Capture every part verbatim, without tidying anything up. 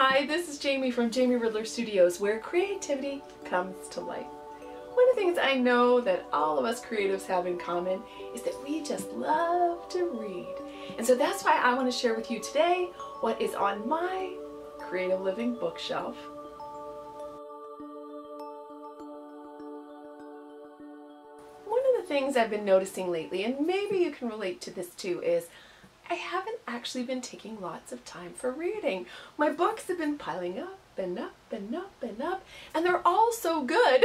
Hi, this is Jamie from Jamie Ridler Studios, where creativity comes to life. One of the things I know that all of us creatives have in common is that we just love to read. And so that's why I want to share with you today what is on my creative living bookshelf. One of the things I've been noticing lately, and maybe you can relate to this too, is I haven't actually been taking lots of time for reading. My books have been piling up and up and up and up, and they're all so good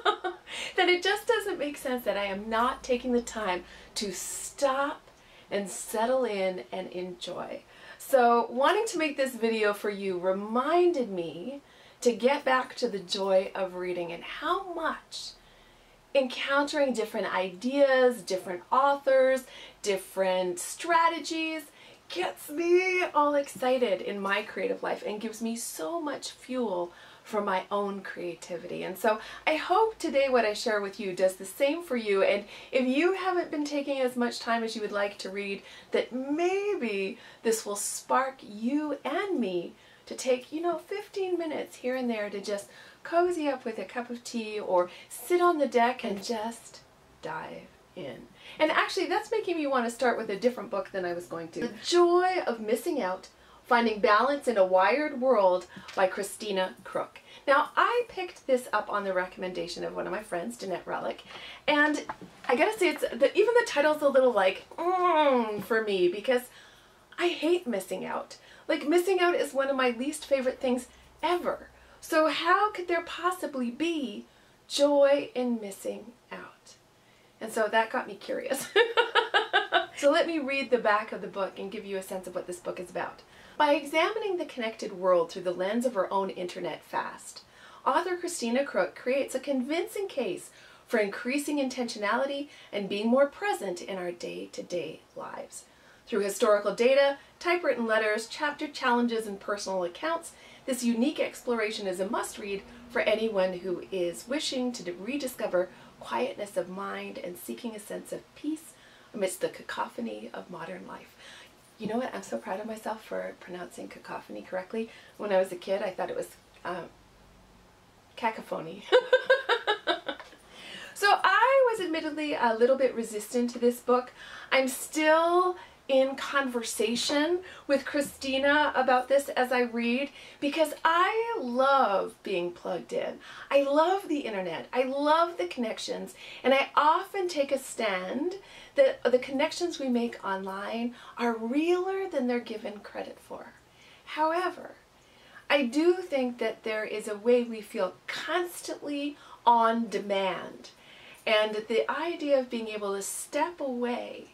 that it just doesn't make sense that I am not taking the time to stop and settle in and enjoy. So wanting to make this video for you reminded me to get back to the joy of reading and how much encountering different ideas, different authors, different strategies gets me all excited in my creative life and gives me so much fuel for my own creativity. And so I hope today what I share with you does the same for you. And if you haven't been taking as much time as you would like to read, that maybe this will spark you and me to take, you know, fifteen minutes here and there to just cozy up with a cup of tea or sit on the deck and just dive in. And actually that's making me want to start with a different book than I was going to. The Joy of Missing Out, Finding Balance in a Wired World by Christina Crook. Now I picked this up on the recommendation of one of my friends, Jeanette Relic, and I gotta say it's the, even the title's a little like mm, for me, because I hate missing out. Like, missing out is one of my least favorite things ever. So how could there possibly be joy in missing out? And so that got me curious. So let me read the back of the book and give you a sense of what this book is about. By examining the connected world through the lens of her own internet fast, author Christina Crook creates a convincing case for increasing intentionality and being more present in our day-to-day lives. Through historical data, typewritten letters, chapter challenges, and personal accounts, this unique exploration is a must-read for anyone who is wishing to rediscover quietness of mind and seeking a sense of peace amidst the cacophony of modern life. You know what? I'm so proud of myself for pronouncing cacophony correctly. When I was a kid, I thought it was um, cacophony. So I was admittedly a little bit resistant to this book. I'm still in conversation with Christina about this as I read, because I love being plugged in. I love the internet. I love the connections, and I often take a stand that the connections we make online are realer than they're given credit for. However, I do think that there is a way we feel constantly on demand, and the idea of being able to step away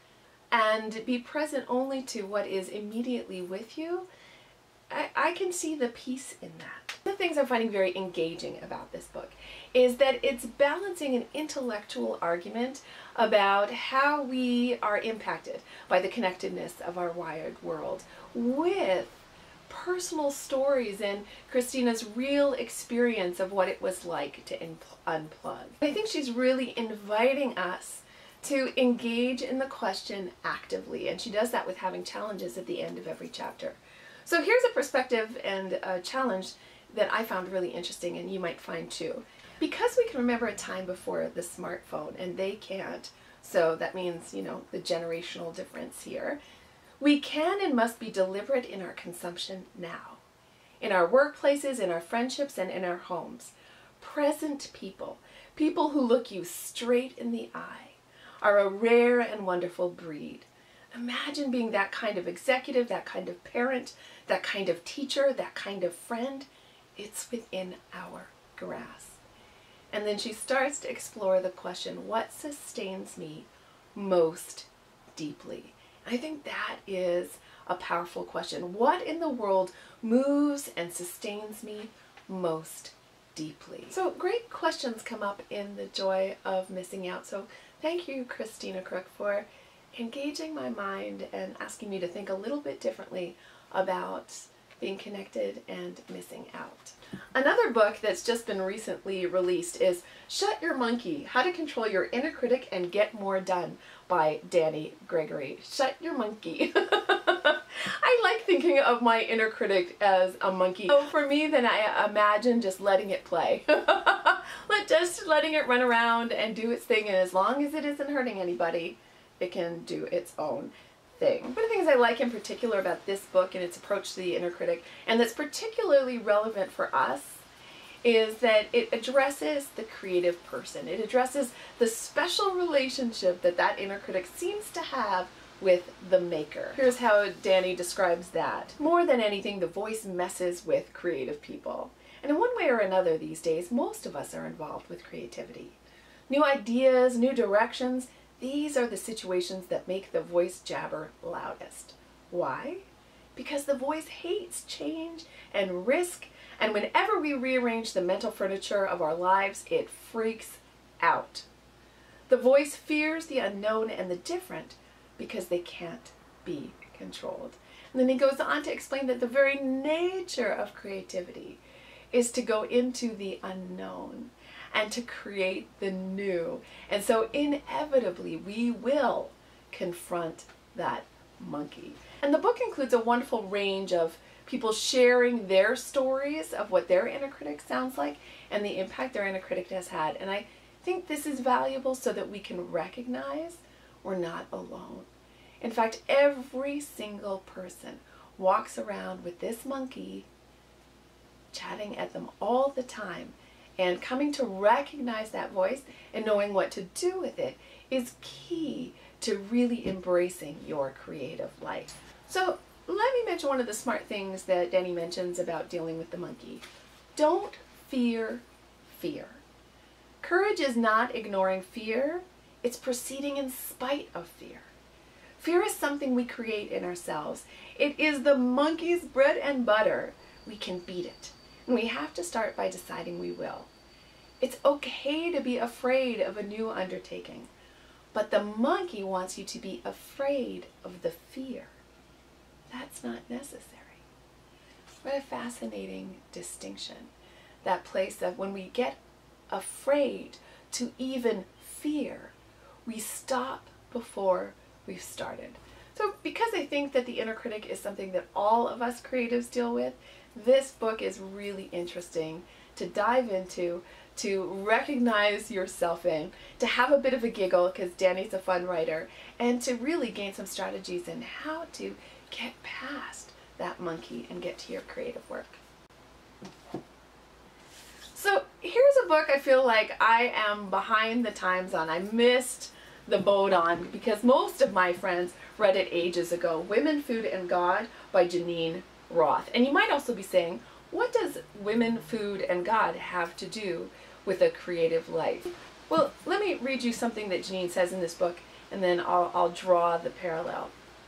and be present only to what is immediately with you, I, I can see the peace in that. One of the things I'm finding very engaging about this book is that it's balancing an intellectual argument about how we are impacted by the connectedness of our wired world with personal stories and Christina's real experience of what it was like to unplug. I think she's really inviting us to engage in the question actively, and she does that with having challenges at the end of every chapter. So here's a perspective and a challenge that I found really interesting, and you might find too. Because we can remember a time before the smartphone and they can't, so that means, you know, the generational difference here, we can and must be deliberate in our consumption now. In our workplaces, in our friendships, and in our homes. Present people, people who look you straight in the eye, are a rare and wonderful breed. Imagine being that kind of executive, that kind of parent, that kind of teacher, that kind of friend. It's within our grasp. And then she starts to explore the question, what sustains me most deeply? I think that is a powerful question. What in the world moves and sustains me most deeply? So great questions come up in The Joy of Missing Out. So thank you, Christina Crook, for engaging my mind and asking me to think a little bit differently about being connected and missing out. Another book that's just been recently released is Shut Your Monkey, How to Control Your Inner Critic and Get More Done by Danny Gregory. Shut your monkey. I like thinking of my inner critic as a monkey. So for me, then I imagine just letting it play. Let just letting it run around and do its thing, and as long as it isn't hurting anybody, it can do its own thing. One of the things I like in particular about this book and its approach to the inner critic, and that's particularly relevant for us, is that it addresses the creative person. It addresses the special relationship that that inner critic seems to have with the maker. Here's how Danny describes that. More than anything, the voice messes with creative people. And in one way or another these days, most of us are involved with creativity. New ideas, new directions, these are the situations that make the voice jabber loudest. Why? Because the voice hates change and risk, and whenever we rearrange the mental furniture of our lives, it freaks out. The voice fears the unknown and the different because they can't be controlled. And then he goes on to explain that the very nature of creativity is to go into the unknown and to create the new. And so inevitably we will confront that monkey. And the book includes a wonderful range of people sharing their stories of what their inner critic sounds like and the impact their inner critic has had. And I think this is valuable so that we can recognize we're not alone. In fact, every single person walks around with this monkey chatting at them all the time, and coming to recognize that voice and knowing what to do with it is key to really embracing your creative life. So let me mention one of the smart things that Danny mentions about dealing with the monkey. Don't fear fear. Courage is not ignoring fear, it's proceeding in spite of fear. Fear is something we create in ourselves. It is the monkey's bread and butter. We can beat it. And we have to start by deciding we will. It's okay to be afraid of a new undertaking, but the monkey wants you to be afraid of the fear. That's not necessary. What a fascinating distinction. That place of when we get afraid to even fear, we stop before we've started. So because I think that the inner critic is something that all of us creatives deal with, this book is really interesting to dive into, to recognize yourself in, to have a bit of a giggle because Danny's a fun writer, and to really gain some strategies in how to get past that monkey and get to your creative work. So here's a book I feel like I am behind the times on. I missed the boat on because most of my friends read it ages ago. Women, Food, and God by Geneen Roth. And you might also be saying, what does women, food, and God have to do with a creative life? Well, let me read you something that Geneen says in this book, and then I'll, I'll draw the parallel.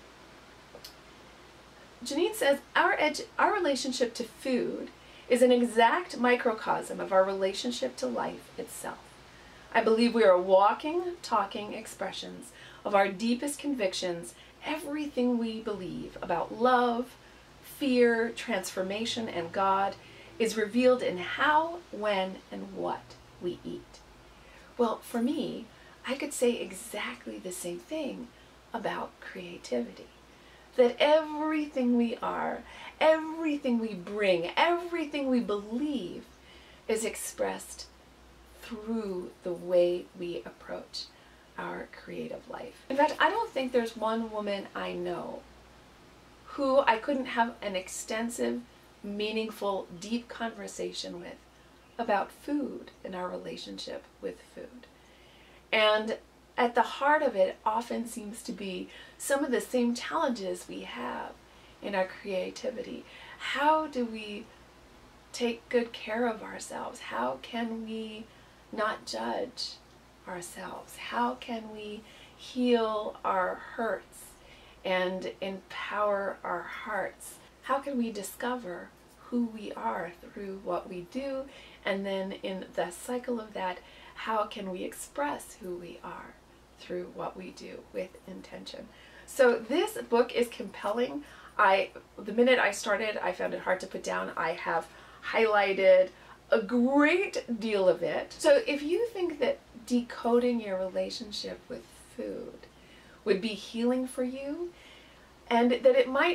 Geneen says, our, edu our relationship to food is an exact microcosm of our relationship to life itself. I believe we are walking, talking expressions of our deepest convictions, everything we believe about love, fear, transformation, and God is revealed in how, when, and what we eat. Well, for me, I could say exactly the same thing about creativity. That everything we are, everything we bring, everything we believe is expressed through the way we approach our creative life. In fact, I don't think there's one woman I know who I couldn't have an extensive, meaningful, deep conversation with about food and our relationship with food. And at the heart of it often seems to be some of the same challenges we have in our creativity. How do we take good care of ourselves? How can we not judge ourselves? How can we heal our hurts and empower our hearts? How can we discover who we are through what we do? And then in the cycle of that, how can we express who we are through what we do with intention? So this book is compelling. I, the minute I started, I found it hard to put down. I have highlighted a great deal of it. So if you think that decoding your relationship with food would be healing for you, and that it might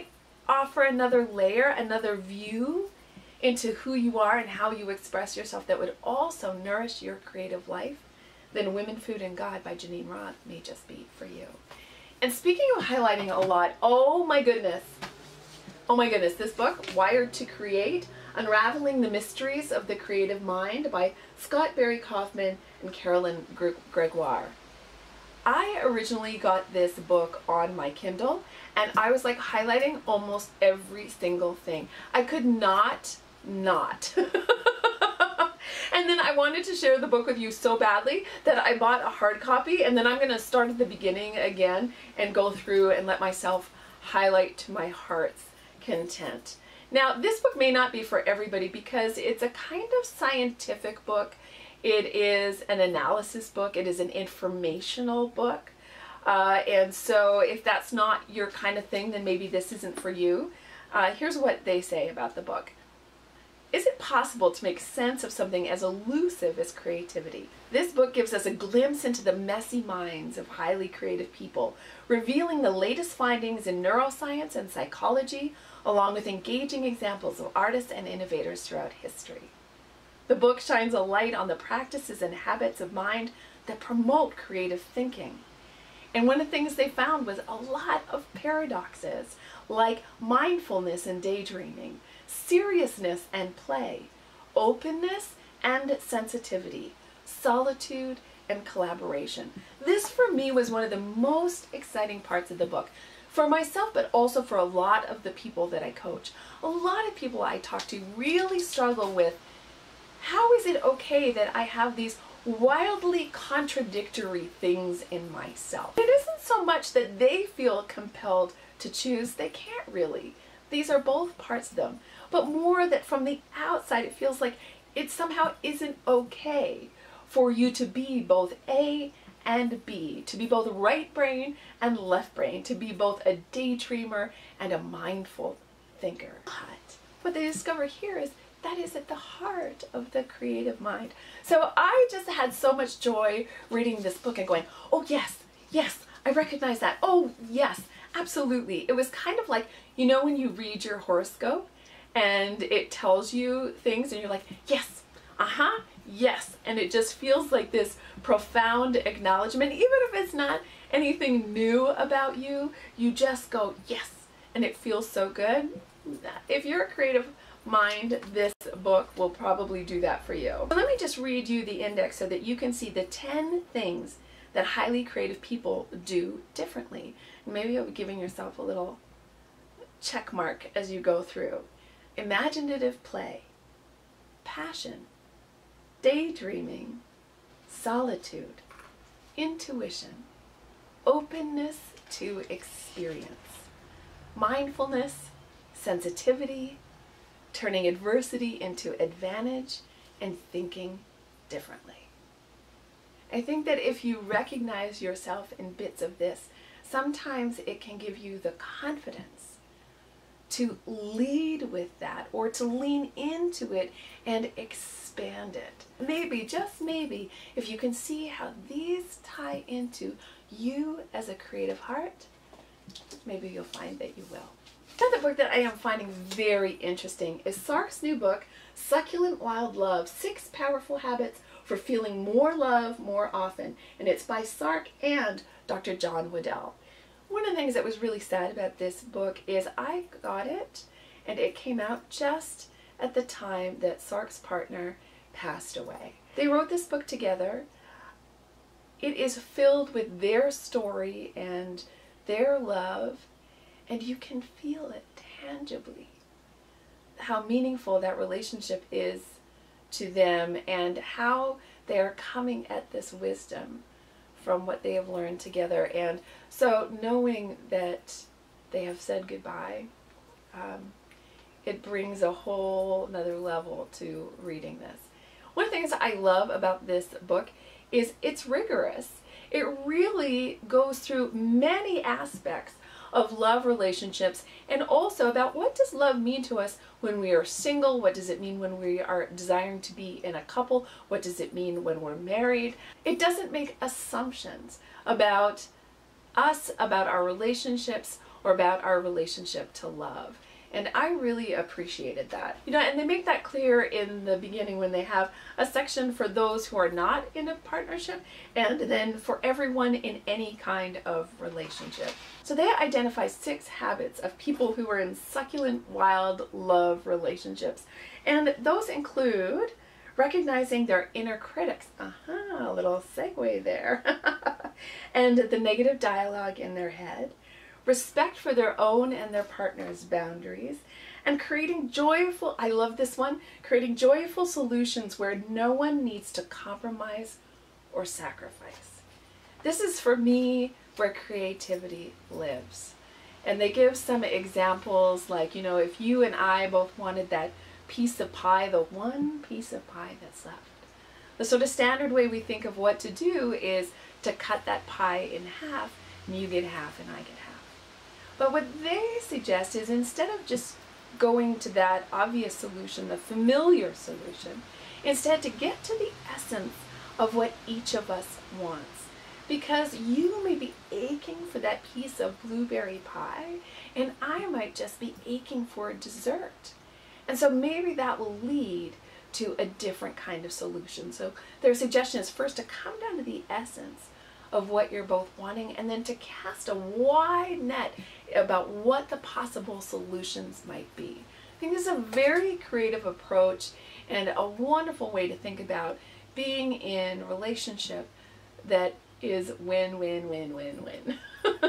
offer another layer, another view into who you are and how you express yourself that would also nourish your creative life, then Women, Food, and God by Geneen Roth may just be for you. And speaking of highlighting a lot, oh my goodness, oh my goodness, this book, Wired to Create, Unraveling the Mysteries of the Creative Mind by Scott Barry Kaufman and Carolyn Gregoire. I originally got this book on my Kindle, and I was like highlighting almost every single thing. I could not not. And then I wanted to share the book with you so badly that I bought a hard copy, and then I'm going to start at the beginning again and go through and let myself highlight to my heart's content. Now, this book may not be for everybody because it's a kind of scientific book. It is an analysis book. It is an informational book. Uh, and so if that's not your kind of thing, then maybe this isn't for you. Uh, here's what they say about the book. Is it possible to make sense of something as elusive as creativity? This book gives us a glimpse into the messy minds of highly creative people, revealing the latest findings in neuroscience and psychology, along with engaging examples of artists and innovators throughout history. The book shines a light on the practices and habits of mind that promote creative thinking. And one of the things they found was a lot of paradoxes, like mindfulness and daydreaming, seriousness and play, openness and sensitivity, solitude and collaboration. This for me was one of the most exciting parts of the book. For myself, but also for a lot of the people that I coach. A lot of people I talk to really struggle with, how is it okay that I have these wildly contradictory things in myself? It isn't so much that they feel compelled to choose, they can't really. These are both parts of them, but more that from the outside it feels like it somehow isn't okay for you to be both A and B, to be both right brain and left brain, to be both a daydreamer and a mindful thinker. But what they discover here is that is at the heart of the creative mind. So I just had so much joy reading this book and going, oh yes, yes, I recognize that. Oh yes, absolutely. It was kind of like, you know, when you read your horoscope and it tells you things and you're like, yes, uh-huh, yes. And it just feels like this profound acknowledgement, even if it's not anything new about you, you just go, yes. And it feels so good. If you're a creative mind, this book will probably do that for you. So let me just read you the index so that you can see the ten things that highly creative people do differently. Maybe you'll be giving yourself a little check mark as you go through. Imaginative play, passion, daydreaming, solitude, intuition, openness to experience, mindfulness, sensitivity, turning adversity into advantage, and thinking differently. I think that if you recognize yourself in bits of this, sometimes it can give you the confidence to lead with that or to lean into it and expand it. Maybe, just maybe, if you can see how these tie into you as a creative heart, maybe you'll find that you will. Another book that I am finding very interesting is SARK's new book, Succulent Wild Love, Six Powerful Habits for Feeling More Love More Often. And it's by SARK and Doctor John Waddell. One of the things that was really sad about this book is I got it and it came out just at the time that SARK's partner passed away. They wrote this book together. It is filled with their story and their love, and you can feel it tangibly, how meaningful that relationship is to them and how they are coming at this wisdom from what they have learned together. And so knowing that they have said goodbye, um, it brings a whole another level to reading this. One of the things I love about this book is it's rigorous. It really goes through many aspects of love relationships and also about what does love mean to us when we are single, what does it mean when we are desiring to be in a couple, what does it mean when we're married. It doesn't make assumptions about us, about our relationships, or about our relationship to love. And I really appreciated that. You know, and they make that clear in the beginning when they have a section for those who are not in a partnership, and then for everyone in any kind of relationship. So they identify six habits of people who are in succulent, wild love relationships. And those include recognizing their inner critics. Aha, a little segue there. And the negative dialogue in their head. Respect for their own and their partner's boundaries, and creating joyful, I love this one, creating joyful solutions where no one needs to compromise or sacrifice. This is for me where creativity lives. And they give some examples like, you know, if you and I both wanted that piece of pie, the one piece of pie that's left. The sort of standard way we think of what to do is to cut that pie in half, and you get half and I get half. But what they suggest is instead of just going to that obvious solution, the familiar solution, instead to get to the essence of what each of us wants. Because you may be aching for that piece of blueberry pie, and I might just be aching for a dessert. And so maybe that will lead to a different kind of solution. So their suggestion is first to come down to the essence of what you're both wanting, and then to cast a wide net about what the possible solutions might be. I think this is a very creative approach and a wonderful way to think about being in a relationship that is win, win, win, win, win.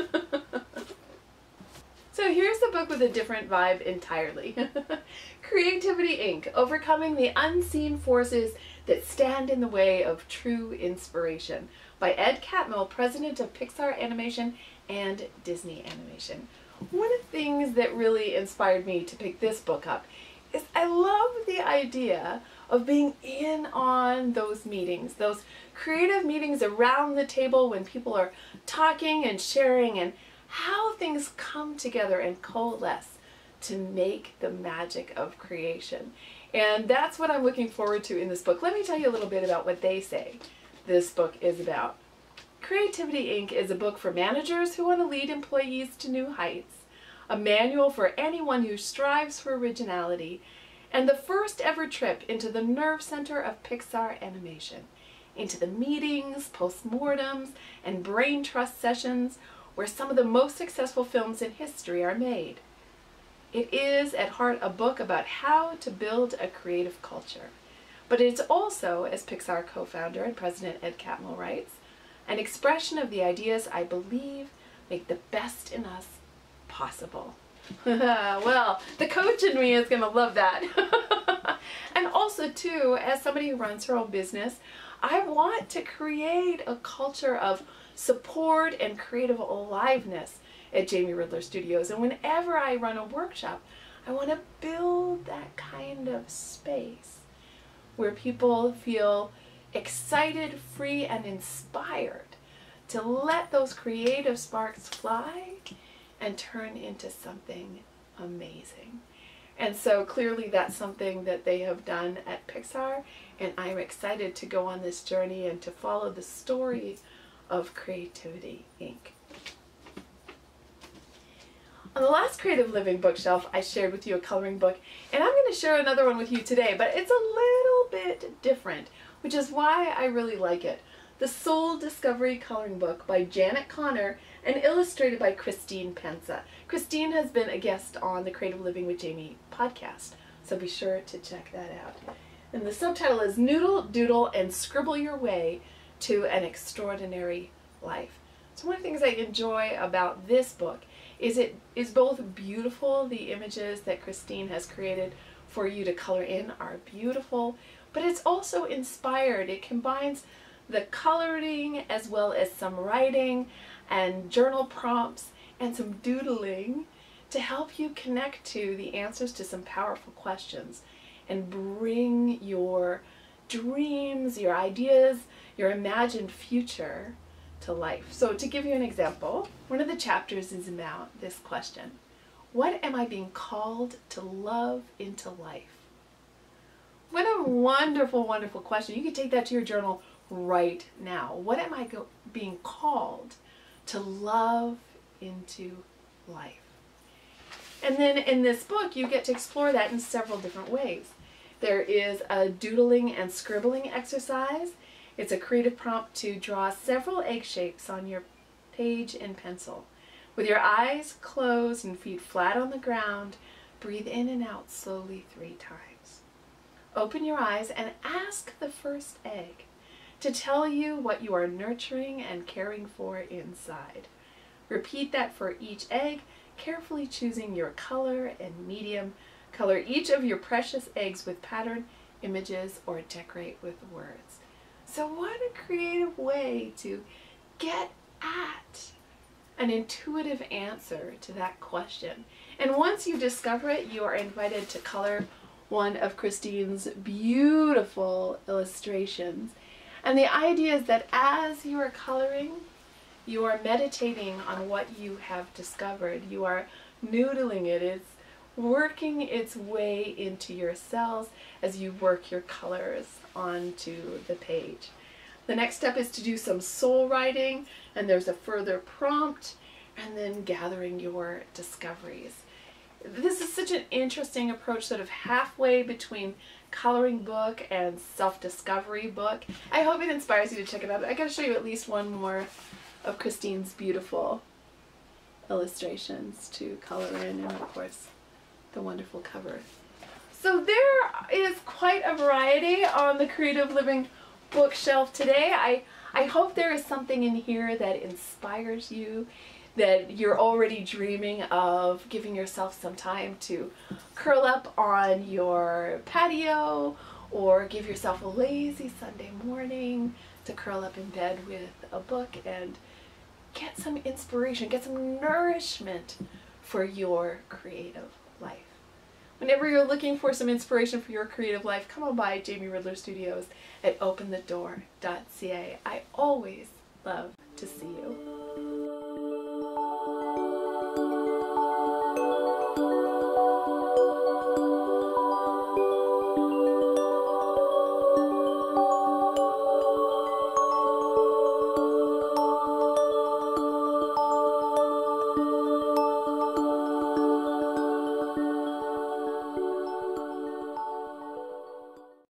So here's the book with a different vibe entirely. Creativity, Incorporated. Overcoming the Unseen Forces That Stand in the Way of True Inspiration, by Ed Catmull, president of Pixar Animation and Disney Animation. One of the things that really inspired me to pick this book up is I love the idea of being in on those meetings, those creative meetings around the table when people are talking and sharing, and how things come together and coalesce to make the magic of creation. And that's what I'm looking forward to in this book. Let me tell you a little bit about what they say this book is about. Creativity, Incorporated is a book for managers who want to lead employees to new heights, a manual for anyone who strives for originality, and the first ever trip into the nerve center of Pixar Animation, into the meetings, postmortems, and brain trust sessions where some of the most successful films in history are made. It is, at heart, a book about how to build a creative culture. But it's also, as Pixar co-founder and president Ed Catmull writes, an expression of the ideas I believe make the best in us possible. Well, the coach in me is going to love that. And also, too, as somebody who runs her own business, I want to create a culture of support and creative aliveness at Jamie Ridler Studios. And whenever I run a workshop, I want to build that kind of space where people feel excited, free, and inspired to let those creative sparks fly and turn into something amazing. And so clearly that's something that they have done at Pixar, and I'm excited to go on this journey and to follow the story of Creativity, Incorporated. On the last Creative Living bookshelf, I shared with you a coloring book, and I'm going to share another one with you today, but it's a little bit different, which is why I really like it. The Soul Discovery Coloring Book by Janet Connor and illustrated by Christine Pensa. Christine has been a guest on the Creative Living with Jamie podcast, so be sure to check that out. And the subtitle is Noodle, Doodle, and Scribble Your Way to an Extraordinary Life. So one of the things I enjoy about this book is it is both beautiful. The images that Christine has created for you to color in are beautiful, but it's also inspired. It combines the coloring as well as some writing and journal prompts and some doodling to help you connect to the answers to some powerful questions and bring your dreams, your ideas, your imagined future to life. So to give you an example, one of the chapters is about this question: what am I being called to love into life? What a wonderful, wonderful question. You can take that to your journal right now. What am I go being called to love into life? And then in this book, you get to explore that in several different ways. There is a doodling and scribbling exercise. It's a creative prompt to draw several egg shapes on your page in pencil. With your eyes closed and feet flat on the ground, breathe in and out slowly three times. Open your eyes and ask the first egg to tell you what you are nurturing and caring for inside. Repeat that for each egg, carefully choosing your color and medium. Color each of your precious eggs with pattern, images, or decorate with words. So what a creative way to get at an intuitive answer to that question. And once you discover it, you are invited to color one of Christine's beautiful illustrations. And the idea is that as you are coloring, you are meditating on what you have discovered. You are noodling it. It's working its way into your cells as you work your colors onto the page. The next step is to do some soul writing, and there's a further prompt, and then gathering your discoveries. This is such an interesting approach, sort of halfway between coloring book and self-discovery book. I hope it inspires you to check it out. I gotta show you at least one more of Christine's beautiful illustrations to color in, and of course the wonderful cover. So there is quite a variety on the Creative Living bookshelf today. I, I hope there is something in here that inspires you, that you're already dreaming of giving yourself some time to curl up on your patio, or give yourself a lazy Sunday morning to curl up in bed with a book and get some inspiration, get some nourishment for your creative life. Whenever you're looking for some inspiration for your creative life, come on by Jamie Ridler Studios at open the door dot c a. I always love to see you.